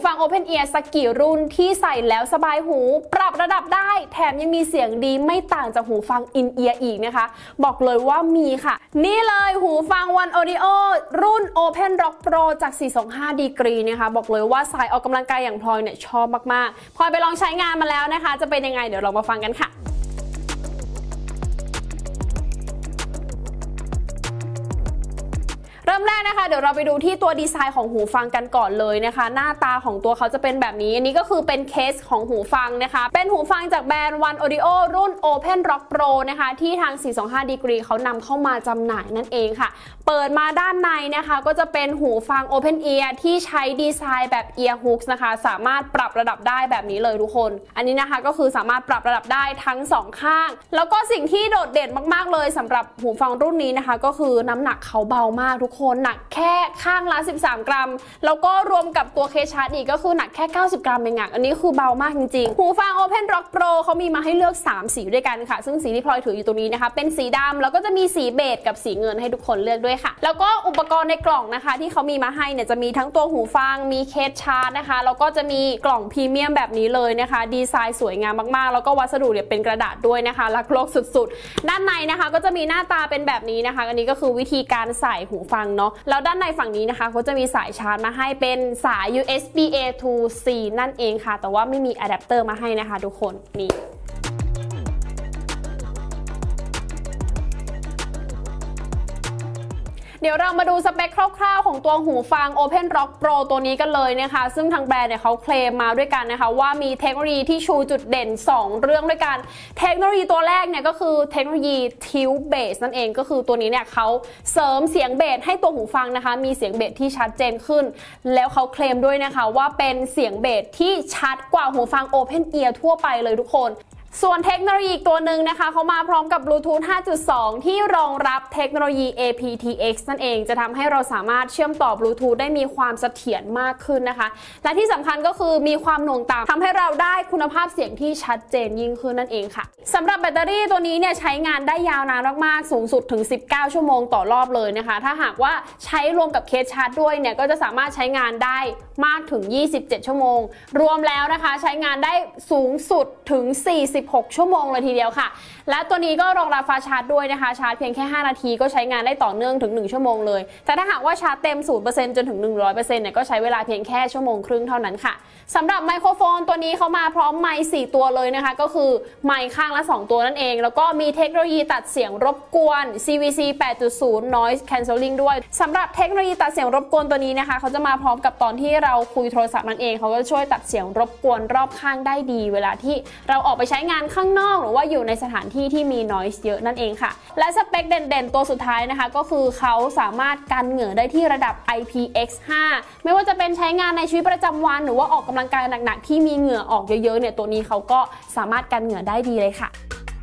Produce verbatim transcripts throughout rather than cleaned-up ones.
ฟัง Open Ear สักกี่รุ่นที่ใส่แล้วสบายหูปรับระดับได้แถมยังมีเสียงดีไม่ต่างจากหูฟัง In Ear อีกนะคะบอกเลยว่ามีค่ะนี่เลยหูฟัง One Audio รุ่น Open Rock Pro จาก สี่สองห้า Degree นะคะบอกเลยว่าสายออกกำลังกายอย่างพลอยเนี่ยชอบมากๆพลอยไปลองใช้งานมาแล้วนะคะจะเป็นยังไงเดี๋ยวเรามาฟังกันค่ะเริ่มแรกนะคะเดี๋ยวเราไปดูที่ตัวดีไซน์ของหูฟังกันก่อนเลยนะคะหน้าตาของตัวเขาจะเป็นแบบนี้อันนี้ก็คือเป็นเคสของหูฟังนะคะเป็นหูฟังจากแบรนด์ One Audio รุ่น Open Rock Pro นะคะที่ทาง สี่สองห้า Degree เขานำเข้ามาจำหน่ายนั่นเองค่ะเปิดมาด้านในนะคะก็จะเป็นหูฟัง Open Ear ที่ใช้ดีไซน์แบบ Ear Hooks นะคะสามารถปรับระดับได้แบบนี้เลยทุกคนอันนี้นะคะก็คือสามารถปรับระดับได้ทั้งสองข้างแล้วก็สิ่งที่โดดเด่นมากๆเลยสำหรับหูฟังรุ่นนี้นะคะก็คือน้ำหนักเขาเบามากทุกคนหนักแค่ข้างละสิบสามกรัมแล้วก็รวมกับตัวเคสชาร์จอีกก็คือหนักแค่เก้าสิบกรัมเองอ่ะอันนี้คือเบามากจริงๆหูฟัง Open Rock Pro เขามีมาให้เลือกสามสีด้วยกันค่ะซึ่งสีที่พลอยถืออยู่ตรงนี้นะคะเป็นสีดำแล้วก็จะมีสีเบจกับสีเงินให้ทุกคนเลือกด้วยค่ะแล้วก็อุปกรณ์ในกล่องนะคะที่เขามีมาให้เนี่ยจะมีทั้งตัวหูฟังมีเคสชาร์จนะคะแล้วก็จะมีกล่องพรีเมียมแบบนี้เลยนะคะดีไซน์สวยงามมากๆแล้วก็วัสดุเนี่ยเป็นกระดาษด้วยนะคะรักโลกสุดๆด้านในนะคะก็จะมีหน้าตาเป็นแบบนี้นะคะอันนี้ก็คือวิธีการใส่หูฟังเนาะแล้วด้านในฝั่งนี้นะคะเขาจะมีสายชาร์จมาให้เป็นสาย ยู เอส บี เอ ทู ซี นั่นเองค่ะแต่ว่าไม่มีอะแดปเตอร์มาให้นะคะทุกคนนี่เดี๋ยวเรามาดูสเปคคร่าวๆของตัวหูฟัง Open Rock Pro ตัวนี้กันเลยนะคะซึ่งทางแบรนด์เนี่ยเขาเคลมมาด้วยกันนะคะว่ามีเทคโนโลยีที่ชูจุดเด่นสองเรื่องด้วยกันเทคโนโลยีตัวแรกเนี่ยก็คือเทคโนโลยี Tilt Bass นั่นเองก็คือตัวนี้เนี่ยเขาเสริมเสียงเบสให้ตัวหูฟังนะคะมีเสียงเบสที่ชัดเจนขึ้นแล้วเขาเคลมด้วยนะคะว่าเป็นเสียงเบสที่ชัดกว่าหูฟัง Open Ear ทั่วไปเลยทุกคนส่วนเทคโนโลยีอีกตัวหนึ่งนะคะเขามาพร้อมกับบลูทูธ ห้าจุดสอง ที่รองรับเทคโนโลยี เอ พี ที เอ็กซ์ นั่นเองจะทำให้เราสามารถเชื่อมต่อบลูทูธได้มีความเสถียรมากขึ้นนะคะและที่สำคัญก็คือมีความหน่วงต่ำทำให้เราได้คุณภาพเสียงที่ชัดเจนยิ่งขึ้นนั่นเองค่ะสำหรับแบตเตอรี่ตัวนี้เนี่ยใช้งานได้ยาวนานมากๆสูงสุดถึงสิบเก้าชั่วโมงต่อรอบเลยนะคะถ้าหากว่าใช้รวมกับเคสชาร์จด้วยเนี่ยก็จะสามารถใช้งานได้มากถึงยี่สิบเจ็ดชั่วโมงรวมแล้วนะคะใช้งานได้สูงสุดถึงสี่สิบหกชั่วโมงเลยทีเดียวค่ะและตัวนี้ก็รองรับฟาสต์ชาร์จด้วยนะคะชาร์จเพียงแค่ห้านาทีก็ใช้งานได้ต่อเนื่องถึงหนึ่งชั่วโมงเลยแต่ถ้าหากว่าชาร์จเต็ม ศูนย์เปอร์เซ็นต์ จนถึง หนึ่งร้อยเปอร์เซ็นต์ เนี่ยก็ใช้เวลาเพียงแค่ชั่วโมงครึ่งเท่านั้นค่ะสำหรับไมโครโฟนตัวนี้เขามาพร้อมไมค์สี่ตัวเลยนะคะก็คือไมค์ข้างละสองตัวนั่นเองแล้วก็มีเทคโนโลยีตัดเสียงรบกวน ซี วี ซี แปดจุดศูนย์ Noise Cancelling ด้วยสำหรับเทคโนโลยีตัดเสียงรบกวนตัวนี้นะคะเขาจะมาพร้อมกับตอนที่เราคุยโทรศัพท์นั่นเองเขาก็ช่วยตัดเสียงรบกวนรอบข้างได้ดีเวลาที่เราออกไปใช้งานข้างนอกหรือว่าอยู่ในสถานที่ที่มี noise เยอะนั่นเองค่ะและสเปคเด่นๆตัวสุดท้ายนะคะก็คือเขาสามารถกันเหงื่อได้ที่ระดับ ไอ พี เอ็กซ์ ห้า ไม่ว่าจะเป็นใช้งานในชีวิตประจำวันหรือว่าออกกำลังกายหนักๆที่มีเหงื่อออกเยอะๆเนี่ยตัวนี้เขาก็สามารถกันเหงื่อได้ดีเลยค่ะ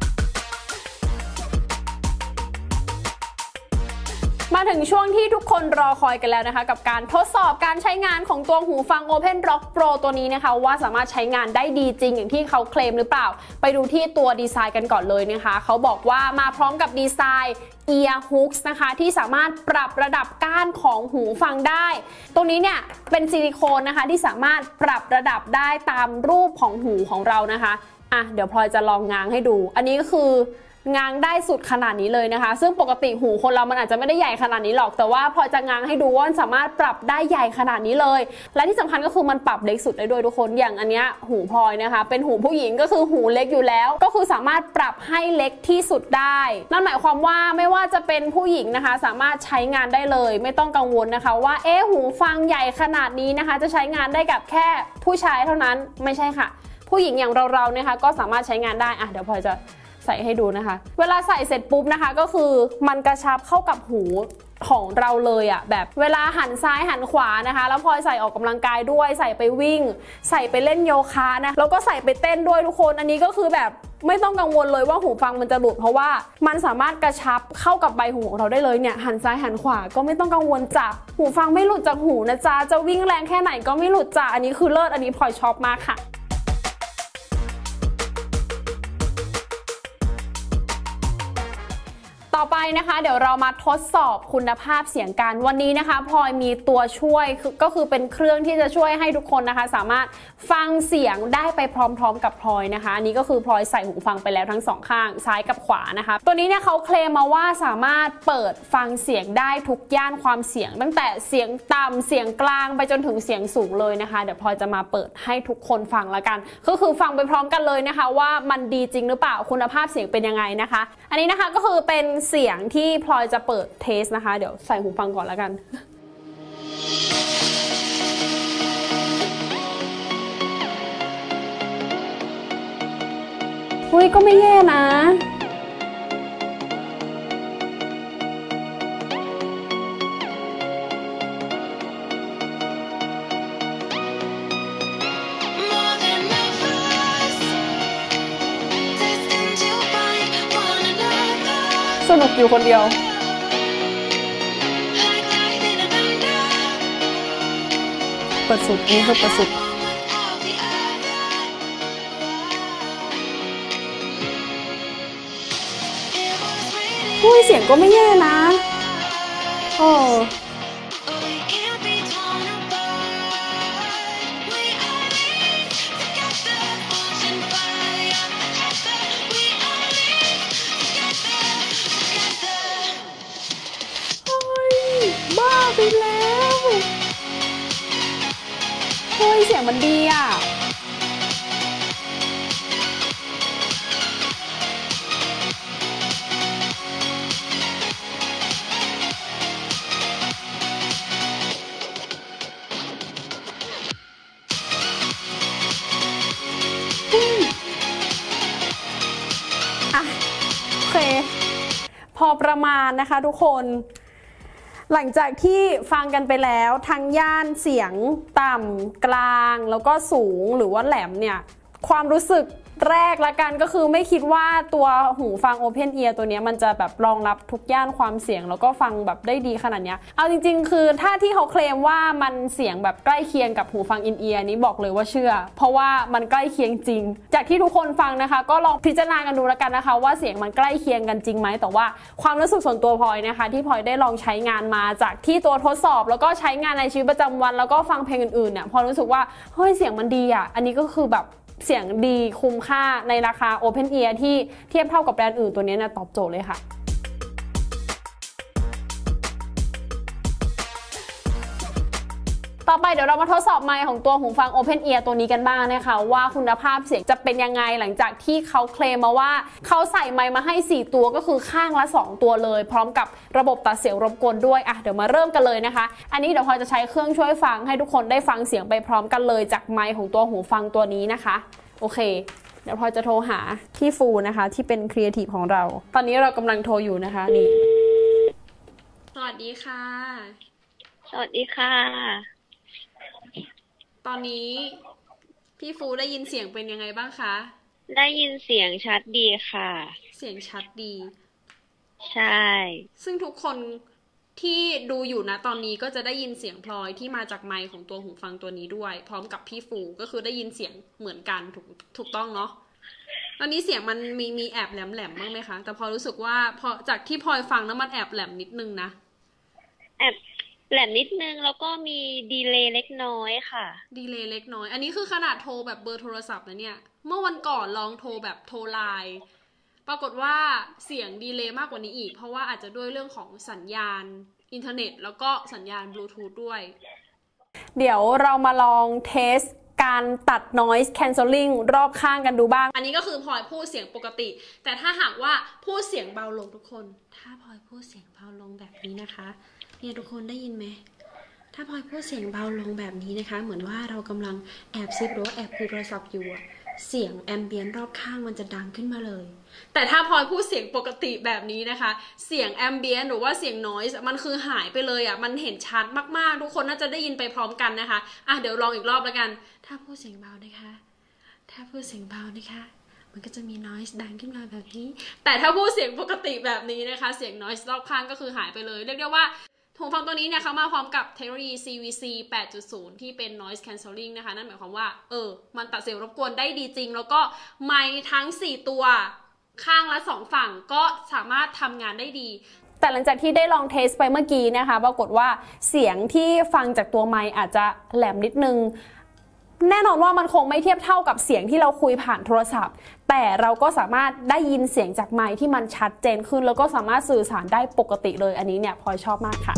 มาถึงช่วงที่ทุกคนรอคอยกันแล้วนะคะกับการทดสอบการใช้งานของตัวหูฟัง Open Rock Pro ตัวนี้นะคะว่าสามารถใช้งานได้ดีจริงอย่างที่เขาเคลมหรือเปล่าไปดูที่ตัวดีไซน์กันก่อนเลยนะคะเขาบอกว่ามาพร้อมกับดีไซน์ Ear Hooks นะคะที่สามารถปรับระดับก้านของหูฟังได้ตรงนี้เนี่ยเป็นซิลิโคนนะคะที่สามารถปรับระดับได้ตามรูปของหูของเรานะคะอ่ะเดี๋ยวพลอยจะลองง้างให้ดูอันนี้ก็คือง้างได้สุดขนาดนี้เลยนะคะซึ่งปกติหูคนเรามันอาจจะไม่ได้ใหญ่ขนาดนี้หรอกแต่ว่าพอจะง้างให้ดูว่าสามารถปรับได้ใหญ่ขนาดนี้เลยและที่สำคัญก็คือมันปรับเล็กสุดได้ด้วยทุกคนอย่างอันเนี้ยหูพลอยนะคะเป็นหูผู้หญิงก็คือหูเล็กอยู่แล้วก็คือสามารถปรับให้เล็กที่สุดได้นั่นหมายความว่าไม่ว่าจะเป็นผู้หญิงนะคะสามารถใช้งานได้เลยไม่ต้องกังวลนะคะว่าเอ๊ะหูฟังใหญ่ขนาดนี้นะคะจะใช้งานได้กับแค่ผู้ชายเท่านั้นไม่ใช่ค่ะผู้หญิงอย่างเราๆนะคะก็สามารถใช้งานได้อ่ะเดี๋ยวพลอยจะใส่ให้ดูนะคะเวลาใส่เสร็จปุ๊บนะคะก็คือมันกระชับเข้ากับหูของเราเลยอะแบบเวลาหันซ้ายหันขวานะคะแล้วพลอยใส่ออกกำลังกายด้วยใส่ไปวิ่งใส่ไปเล่นโยคะนะแล้วก็ใส่ไปเต้นด้วยทุกคนอันนี้ก็คือแบบไม่ต้องกังวลเลยว่าหูฟังมันจะหลุดเพราะว่ามันสามารถกระชับเข้ากับใบหูของเราได้เลยเนี่ยหันซ้ายหันขวาก็ไม่ต้องกังวลจ้ะหูฟังไม่หลุดจากหูนะจ๊ะจะวิ่งแรงแค่ไหนก็ไม่หลุดจ้ะอันนี้คือเลิศอันนี้พลอยชอบมากค่ะตต่อไปนะคะเดี๋ยวเรามาทดสอบคุณภาพเสียงกันวันนี้นะคะพลอยมีตัวช่วยก็คือเป็นเครื่องที่จะช่วยให้ทุกคนนะคะสามารถฟังเสียงได้ไปพร้อมๆกับพลอยนะคะอันนี้ก็คือพลอยใส่หูฟังไปแล้วทั้งสองข้างซ้ายกับขวานะคะตัวนี้เนี่ยเขาเคลมมาว่าสามารถเปิดฟังเสียงได้ทุกย่านความเสียงตั้งแต่เสียงต่ำเสียงกลางไปจนถึงเสียงสูงเลยนะคะเดี๋ยวพลอยจะมาเปิดให้ทุกคนฟังละกันก็คือฟังไปพร้อมกันเลยนะคะว่ามันดีจริงหรือเปล่าคุณภาพเสียงเป็นยังไงนะคะอันนี้นะคะก็คือเป็นเสียงที่พลอยจะเปิดเทสนะคะเดี๋ยวใส่หูฟังก่อนแล้วกันเฮ้ยก็ไม่แย่นะสนุกอยู่คนเดียวเปิดสุดนี่คือเปิดสุดอุ้ยเสียงก็ไม่แย่นะโอ้บ้าไปแล้วเฮ้ยเสียงมันดีอ่ะอ่ะโอเคพอประมาณนะคะทุกคนหลังจากที่ฟังกันไปแล้วทั้งย่านเสียงต่ำกลางแล้วก็สูงหรือว่าแหลมเนี่ยความรู้สึกแรกละกันก็คือไม่คิดว่าตัวหูฟัง Open Ear ตัวนี้มันจะแบบรองรับทุกย่านความเสียงแล้วก็ฟังแบบได้ดีขนาดนี้เอาจริงๆคือถ้าที่เขาเคลมว่ามันเสียงแบบใกล้เคียงกับหูฟัง In-Ear นี้บอกเลยว่าเชื่อเพราะว่ามันใกล้เคียงจริงจากที่ทุกคนฟังนะคะก็ลองพิจารณากันดูแล้วกันนะคะว่าเสียงมันใกล้เคียงกันจริงไหมแต่ว่าความรู้สึกส่วนตัวพลอยนะคะที่พลอยได้ลองใช้งานมาจากที่ตัวทดสอบแล้วก็ใช้งานในชีวิตประจำวันแล้วก็ฟังเพลงอื่นๆเนี่ยพอรู้สึกว่าเฮ้ยเสียงมันดีอ่ะอันนี้ก็คือแบบเสียงดีคุ้มค่าในราคา Open Ear ที่เทียบเท่ากับแบรนด์อื่นตัวนี้นะตอบโจทย์เลยค่ะต่อไปเดี๋ยวเรามาทดสอบไมค์ของตัวหูฟัง Open Ear ตัวนี้กันบ้างนะคะว่าคุณภาพเสียงจะเป็นยังไงหลังจากที่เขาเคลมมาว่าเขาใส่ไมค์มาให้สี่ตัวก็คือข้างละสองตัวเลยพร้อมกับระบบตัดเสียงรบกวนด้วยอ่ะเดี๋ยวมาเริ่มกันเลยนะคะอันนี้เดี๋ยวพลอยจะใช้เครื่องช่วยฟังให้ทุกคนได้ฟังเสียงไปพร้อมกันเลยจากไมค์ของตัวหูฟังตัวนี้นะคะโอเคเดี๋ยวพลอยจะโทรหาพี่ฟูนะคะที่เป็นครีเอทีฟของเราตอนนี้เรากำลังโทรอยู่นะคะนี่สวัสดีค่ะสวัสดีค่ะตอนนี้พี่ฟูได้ยินเสียงเป็นยังไงบ้างคะได้ยินเสียงชัดดีค่ะเสียงชัดดีใช่ซึ่งทุกคนที่ดูอยู่นะตอนนี้ก็จะได้ยินเสียงพลอยที่มาจากไมค์ของตัวหูฟังตัวนี้ด้วยพร้อมกับพี่ฟูก็คือได้ยินเสียงเหมือนกันถูกถูกต้องเนาะตอนนี้เสียงมันมีมีแอบแหลมแหลมบ้างไหมคะแต่พอรู้สึกว่าพอจากที่พลอยฟังแล้วมันแอบแหลมนิดนึงนะแอบแหลมนิดนึงแล้วก็มีดีเลย์เล็กน้อยค่ะดีเลย์เล็กน้อยอันนี้คือขนาดโทรแบบเบอร์โทรศัพท์นะเนี่ยเมื่อวันก่อนลองโทรแบบโทรไลน์ปรากฏว่าเสียงดีเลย์มากกว่านี้อีกเพราะว่าอาจจะด้วยเรื่องของสัญญาณอินเทอร์เน็ตแล้วก็สัญญาณบลูทูธด้วยเดี๋ยวเรามาลองเทสการตัด noise cancelling รอบข้างกันดูบ้างอันนี้ก็คือพลอยพูดเสียงปกติแต่ถ้าหากว่าพูดเสียงเบาลงทุกคนถ้าพลอยพูดเสียงเบาลงแบบนี้นะคะเนี่ยทุกคนได้ยินไหมถ้าพลอยพูดเสียงเบาลงแบบนี้นะคะเหมือนว่าเรากำลังแอบซิปหรือว่าแอบคุยโทรศัพท์อยู่อะเสียงแอมเบียนต์รอบข้างมันจะดังขึ้นมาเลยแต่ถ้าพลอยพูดเสียงปกติแบบนี้นะคะเสียงแอมเบียนต์หรือว่าเสียงนอยส์มันคือหายไปเลยอะมันเห็นชัดมากๆทุกคนน่าจะได้ยินไปพร้อมกันนะคะอ่ะเดี๋ยวลองอีกรอบแล้วกันถ้าพูดเสียงเบานะคะถ้าพูดเสียงเบานะคะมันก็จะมี noise ดังขึ้นมาแบบนี้แต่ถ้าพูดเสียงปกติแบบนี้นะคะเสียง noise รอบข้างก็คือหายไปเลยเรียกได้ว่าหูฟังตัวนี้เนี่ยเขามาพร้อมกับเทคโนโลยี ซี วี ซี แปดจุดศูนย์ ที่เป็น noise cancelling นะคะนั่นหมายความว่าเออมันตัดเสียงรบกวนได้ดีจริงแล้วก็ไมค์ทั้งสี่ตัวข้างละสองฝั่งก็สามารถทำงานได้ดีแต่หลังจากที่ได้ลองเทสไปเมื่อกี้นะคะปรากฏว่าเสียงที่ฟังจากตัวไมค์อาจจะแหลมนิดนึงแน่นอนว่ามันคงไม่เทียบเท่ากับเสียงที่เราคุยผ่านโทรศัพท์แต่เราก็สามารถได้ยินเสียงจากไมค์ที่มันชัดเจนขึ้นแล้วก็สามารถสื่อสารได้ปกติเลยอันนี้เนี่ยพลอยชอบมากค่ะ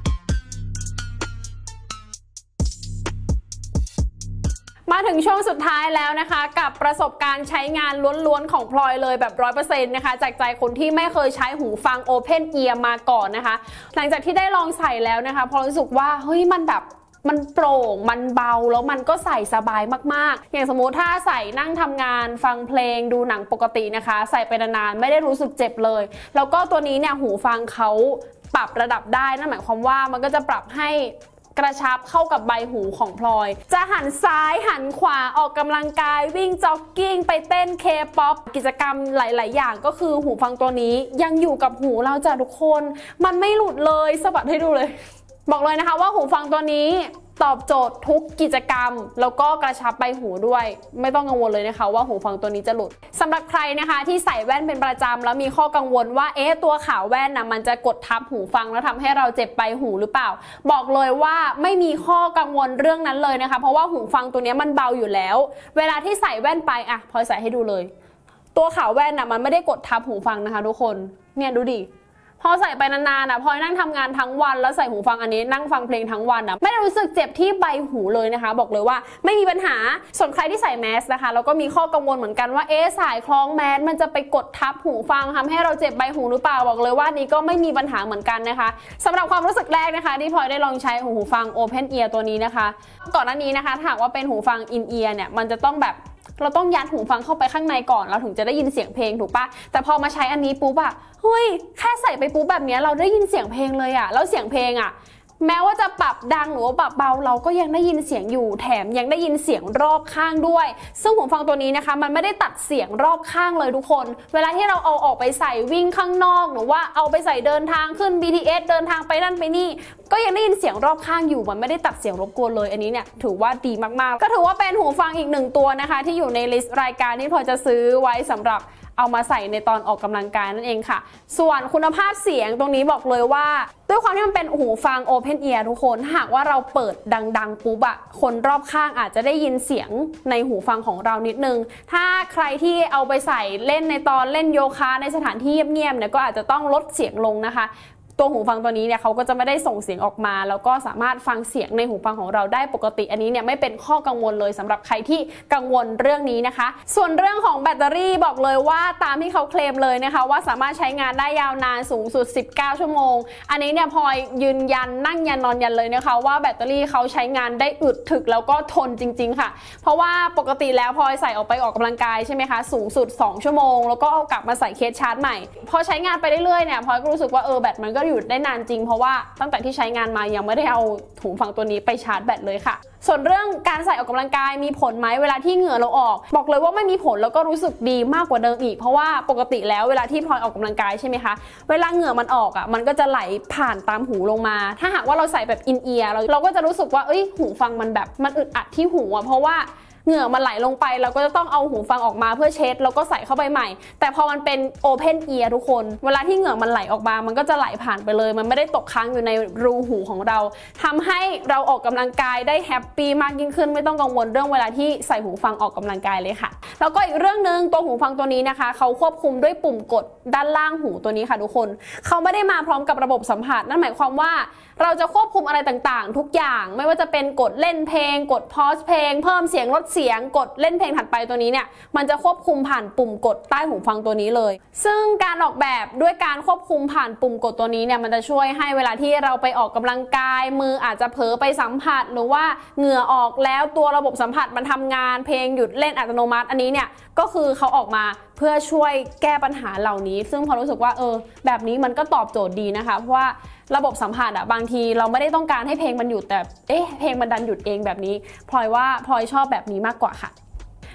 มาถึงช่วงสุดท้ายแล้วนะคะกับประสบการณ์ใช้งานล้วนๆของพลอยเลยแบบ ร้อยเปอร์เซ็นต์ นะคะจากใจคนที่ไม่เคยใช้หูฟัง Open Ear มาก่อนนะคะหลังจากที่ได้ลองใส่แล้วนะคะพลอยรู้สึกว่าเฮ้ยมันแบบมันโปร่งมันเบาแล้วมันก็ใส่สบายมากๆอย่างสมมุติถ้าใส่นั่งทำงานฟังเพลงดูหนังปกตินะคะใส่ไปนานๆไม่ได้รู้สึกเจ็บเลยแล้วก็ตัวนี้เนี่ยหูฟังเขาปรับระดับได้นั่นหมายความว่ามันก็จะปรับให้กระชับเข้ากับใบหูของพลอยจะหันซ้ายหันขวาออกกำลังกายวิ่งจ็อกกิ้งไปเต้นเคป๊อปกิจกรรมหลายๆอย่างก็คือหูฟังตัวนี้ยังอยู่กับหูเราจ้ะทุกคนมันไม่หลุดเลยสะบัดให้ดูเลยบอกเลยนะคะว่าหูฟังตัวนี้ตอบโจทย์ทุกกิจกรรมแล้วก็กระชับใบหูด้วยไม่ต้องกังวลเลยนะคะว่าหูฟังตัวนี้จะหลุดสำหรับใครนะคะที่ใส่แว่นเป็นประจำแล้วมีข้อกังวลว่าเอ๊ะตัวขาวแว่นนะมันจะกดทับหูฟังแล้วทำให้เราเจ็บใบหูหรือเปล่าบอกเลยว่าไม่มีข้อกังวลเรื่องนั้นเลยนะคะเพราะว่าหูฟังตัวนี้มันเบาอยู่แล้วเวลาที่ใส่แว่นไปอ่ะพลอยใส่ให้ดูเลยตัวขาวแว่นนะมันไม่ได้กดทับหูฟังนะคะทุกคนเนี่ยดูดิพอใส่ไปนานๆนะพอนั่งทำงานทั้งวันแล้วใส่หูฟังอันนี้นั่งฟังเพลงทั้งวันนะไม่ได้รู้สึกเจ็บที่ใบหูเลยนะคะบอกเลยว่าไม่มีปัญหาส่วนใครที่ใส่แมสนะคะแล้วก็มีข้อกังวลเหมือนกันว่าเอ๊ะสายคล้องแมสมันจะไปกดทับหูฟังทำให้เราเจ็บใบหูหรือเปล่าบอกเลยว่านี้ก็ไม่มีปัญหาเหมือนกันนะคะสำหรับความรู้สึกแรกนะคะที่พลอยได้ลองใช้หูฟัง Open Ear ตัวนี้นะคะก่อนหน้านี้นะคะถ้าหากว่าเป็นหูฟัง In Ear เนี่ยมันจะต้องแบบเราต้องยัดหูฟังเข้าไปข้างในก่อนเราถึงจะได้ยินเสียงเพลงถูกปะแต่พอมาใช้อันนี้ปุ๊บอะเฮ้ยแค่ใส่ไปปุ๊บแบบนี้เราได้ยินเสียงเพลงเลยอะแล้วเสียงเพลงอะแม้ว่าจะปรับดังหรือว่าปรับเบาเราก็ยังได้ยินเสียงอยู่แถมยังได้ยินเสียงรอบข้างด้วยซึ่งหูฟังตัวนี้นะคะมันไม่ได้ตัดเสียงรอบข้างเลยทุกคนเวลาที่เราเอาออกไปใส่วิ่งข้างนอกหรือว่าเอาไปใส่เดินทางขึ้น บี ที เอส เดินทางไปนั่นไปนี่ก็ยังได้ยินเสียงรอบข้างอยู่มันไม่ได้ตัดเสียงรบกวนเลยอันนี้เนี่ยถือว่าดีมากๆก็ถือว่าเป็นหูฟังอีกหนึ่งตัวนะคะที่อยู่ในลิสต์รายการที่พลอยจะซื้อไว้สำหรับเอามาใส่ในตอนออกกำลังกายนั่นเองค่ะส่วนคุณภาพเสียงตรงนี้บอกเลยว่าด้วยความที่มันเป็นหูฟัง Open Ear ทุกคนหากว่าเราเปิดดังๆปุ๊บอะคนรอบข้างอาจจะได้ยินเสียงในหูฟังของเรานิดนึงถ้าใครที่เอาไปใส่เล่นในตอนเล่นโยคะในสถานที่เงียบๆเนี่ยก็อาจจะต้องลดเสียงลงนะคะตัวหูฟังตัวนี้เนี่ยเขาก็จะไม่ได้ส่งเสียงออกมาแล้วก็สามารถฟังเสียงในหูฟังของเราได้ปกติอันนี้เนี่ยไม่เป็นข้อกังวลเลยสำหรับใครที่กังวลเรื่องนี้นะคะส่วนเรื่องของแบตเตอรี่บอกเลยว่าตามที่เขาเคลมเลยนะคะว่าสามารถใช้งานได้ยาวนานสูงสุดสิบเก้าชั่วโมงอันนี้เนี่ยพลอยยืนยันนั่งยันนอนยันเลยนะคะว่าแบตเตอรี่เขาใช้งานได้อึดถึกแล้วก็ทนจริงๆค่ะเพราะว่าปกติแล้วพลอยใส่ออกไปออกกำลังกายใช่ไหมคะสูงสุดสองชั่วโมงแล้วก็เอากลับมาใส่เคสชาร์จใหม่พอใช้งานไปเรื่อยๆเนี่ยพลอยก็รู้สึกว่าเออแบตมันก็อยู่ได้นานจริงเพราะว่าตั้งแต่ที่ใช้งานมายังไม่ได้เอาหูฟังตัวนี้ไปชาร์จแบตเลยค่ะส่วนเรื่องการใส่ออกกำลังกายมีผลไหมเวลาที่เหงื่อเราออกบอกเลยว่าไม่มีผลแล้วก็รู้สึกดีมากกว่าเดิมอีกเพราะว่าปกติแล้วเวลาที่พลอยออกกำลังกายใช่ไหมคะเวลาเหงื่อมันออกอ่ะมันก็จะไหลผ่านตามหูลงมาถ้าหากว่าเราใส่แบบอินเอียร์เราเราก็จะรู้สึกว่าเอ้ยหูฟังมันแบบมันอึดอัดที่หูอ่ะเพราะว่าเหงื่อมันไหลลงไปเราก็จะต้องเอาหูฟังออกมาเพื่อเช็ดแล้วก็ใส่เข้าไปใหม่แต่พอมันเป็น Open Ear ทุกคนเวลาที่เหงื่อมันไหลออกมามันก็จะไหลผ่านไปเลยมันไม่ได้ตกค้างอยู่ในรูหูของเราทำให้เราออกกำลังกายได้แฮปปี้มากยิ่งขึ้นไม่ต้องกังวลเรื่องเวลาที่ใส่หูฟังออกกำลังกายเลยค่ะแล้วก็อีกเรื่องนึงตัวหูฟังตัวนี้นะคะเขาควบคุมด้วยปุ่มกดด้านล่างหูตัวนี้ค่ะทุกคนเขาไม่ได้มาพร้อมกับระบบสัมผัสนั่นหมายความว่าเราจะควบคุมอะไรต่างๆทุกอย่างไม่ว่าจะเป็นกดเล่นเพลงกดพอสเพลงเพิ่มเสียงลดเสียงกดเล่นเพลงถัดไปตัวนี้เนี่ยมันจะควบคุมผ่านปุ่มกดใต้หูฟังตัวนี้เลยซึ่งการออกแบบด้วยการควบคุมผ่านปุ่มกดตัวนี้เนี่ยมันจะช่วยให้เวลาที่เราไปออกกำลังกายมืออาจจะเผลอไปสัมผัสหรือว่าเหงื่อออกแล้วตัวระบบสัมผัสมันทำงานเพลงหยุดเล่นอัตโนมัติอันนี้เนี่ยก็คือเขาออกมาเพื่อช่วยแก้ปัญหาเหล่านี้ซึ่งพอรู้สึกว่าเออแบบนี้มันก็ตอบโจทย์ดีนะคะเพราะว่าระบบสัมผัสอะบางทีเราไม่ได้ต้องการให้เพลงมันหยุดแต่เอ๊ะเพลงมันดันหยุดเองแบบนี้พลอยว่าพลอยชอบแบบนี้มากกว่าค่ะ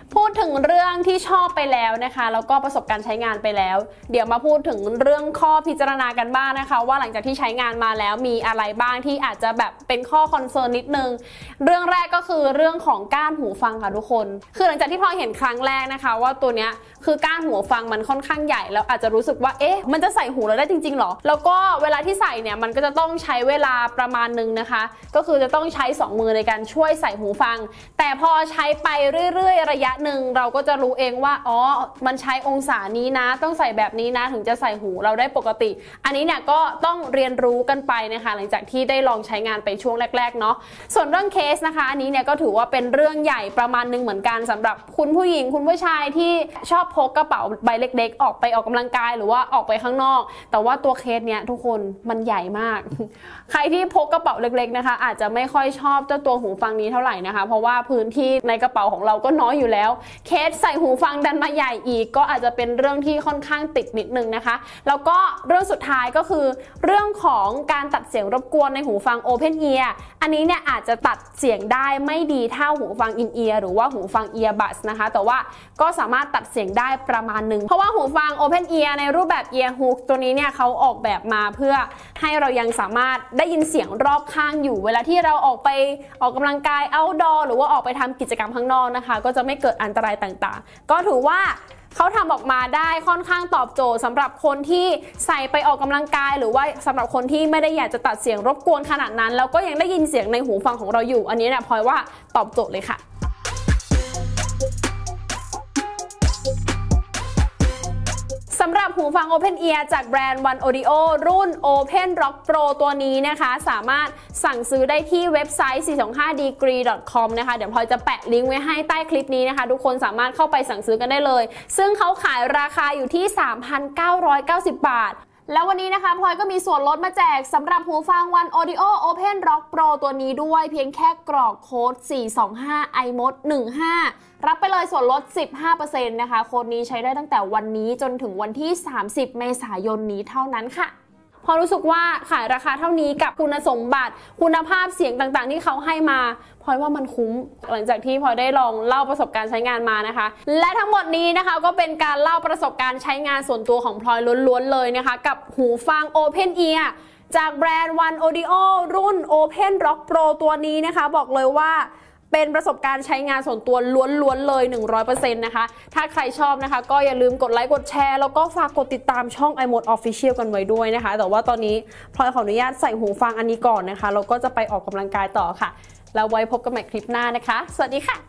พูดถึงเรื่องที่ชอบไปแล้วนะคะแล้วก็ประสบการณ์ใช้งานไปแล้วเดี๋ยวมาพูดถึงเรื่องข้อพิจารณากันบ้างนะคะว่าหลังจากที่ใช้งานมาแล้วมีอะไรบ้างที่อาจจะแบบเป็นข้อคอนเซิร์นนิดนึงเรื่องแรกก็คือเรื่องของก้านหูฟังค่ะทุกคนคือหลังจากที่พอเห็นครั้งแรกนะคะว่าตัวเนี้ยคือก้านหูฟังมันค่อนข้างใหญ่แล้วอาจจะรู้สึกว่าเอ๊ะมันจะใส่หูเราได้จริงๆหรอแล้วก็เวลาที่ใส่เนี่ยมันก็จะต้องใช้เวลาประมาณนึงนะคะก็คือจะต้องใช้สองมือในการช่วยใส่หูฟังแต่พอใช้ไปเรื่อยๆระยะหนึ่งเราก็จะรู้เองว่าอ๋อมันใช้องศานี้นะต้องใส่แบบนี้นะถึงจะใส่หูเราได้ปกติอันนี้เนี่ยก็ต้องเรียนรู้กันไปนะคะหลังจากที่ได้ลองใช้งานไปช่วงแรกๆเนาะส่วนเรื่องเคสนะคะอันนี้เนี่ยก็ถือว่าเป็นเรื่องใหญ่ประมาณนึงเหมือนกันสำหรับคุณผู้หญิงคุณผู้ชายที่ชอบพกกระเป๋าใบเล็กๆออกไปออกกำลังกายหรือว่าออกไปข้างนอกแต่ว่าตัวเคสเนี่ยทุกคนมันใหญ่มากใครที่พกกระเป๋าเล็กๆนะคะอาจจะไม่ค่อยชอบเจ้าตัวหูฟังนี้เท่าไหร่นะคะเพราะว่าพื้นที่ในกระเป๋าของเราก็น้อยอยู่แล้วเคสใส่หูฟังดันมาใหญ่อีกก็อาจจะเป็นเรื่องที่ค่อนข้างติดนิดนึงนะคะแล้วก็เรื่องสุดท้ายก็คือเรื่องของการตัดเสียงรบกวนในหูฟัง Open Ear อันนี้เนี่ยอาจจะตัดเสียงได้ไม่ดีเท่าหูฟัง In Ear หรือว่าหูฟัง Earbuds นะคะแต่ว่าก็สามารถตัดเสียงได้ประมาณนึงเพราะว่าหูฟัง Open Ear ในรูปแบบ Ear Hook ตัวนี้เนี่ยเขาออกแบบมาเพื่อให้เรายังสามารถได้ยินเสียงรอบข้างอยู่เวลาที่เราออกไปออกกำลังกาย outdoor หรือว่าออกไปทำกิจกรรมข้างนอกนะคะก็จะไม่เกิดอันตรายต่างๆก็ถือว่าเขาทำออกมาได้ค่อนข้างตอบโจทย์สำหรับคนที่ใส่ไปออกกำลังกายหรือว่าสำหรับคนที่ไม่ได้อยากจะตัดเสียงรบกวนขนาดนั้นแล้วก็ยังได้ยินเสียงในหูฟังของเราอยู่อันนี้เนี่ยพลอยว่าตอบโจทย์เลยค่ะสำหรับหูฟัง Open Ear จากแบรนด์ One Audio รุ่น Open Rock Pro ตัวนี้นะคะสามารถสั่งซื้อได้ที่เว็บไซต์ สี่ สอง ห้า ดีกรี ดอท คอม นะคะเดี๋ยวพลอยจะแปะลิงก์ไว้ให้ใต้คลิปนี้นะคะทุกคนสามารถเข้าไปสั่งซื้อกันได้เลยซึ่งเขาขายราคาอยู่ที่ สามพันเก้าร้อยเก้าสิบ บาทแล้ววันนี้นะคะพลอยก็มีส่วนลดมาแจกสำหรับหูฟัง One Audio Open Rock Pro ตัวนี้ด้วยเพียงแค่กรอกโค้ด สี่ สอง ห้า ไอ เอ็ม โอ ดี หนึ่ง ห้า รับไปเลยส่วนลด สิบห้าเปอร์เซ็นต์ นะคะโค้ดนี้ใช้ได้ตั้งแต่วันนี้จนถึงวันที่ สามสิบ เมษายนนี้เท่านั้นค่ะพอรู้สึกว่าขายราคาเท่านี้กับคุณสมบัติคุณภาพเสียงต่างๆที่เขาให้มาพลอยว่ามันคุ้มหลังจากที่พลอยได้ลองเล่าประสบการณ์ใช้งานมานะคะและทั้งหมดนี้นะคะก็เป็นการเล่าประสบการณ์ใช้งานส่วนตัวของพลอยล้วนๆเลยนะคะกับหูฟัง Open Ear จากแบรนด์ One Audio รุ่น Open Rock Pro ตัวนี้นะคะบอกเลยว่าเป็นประสบการณ์ใช้งานส่วนตัวล้วนๆเลย หนึ่งร้อยเปอร์เซ็นต์ นะคะถ้าใครชอบนะคะก็อย่าลืมกดไลค์กดแชร์แล้วก็ฝากกดติดตามช่อง iMode Official กันไว้ด้วยนะคะแต่ว่าตอนนี้พลอยขออนุญาตใส่หูฟังอันนี้ก่อนนะคะแล้วก็จะไปออกกำลังกายต่อค่ะแล้วไว้พบกันใหม่คลิปหน้านะคะสวัสดีค่ะ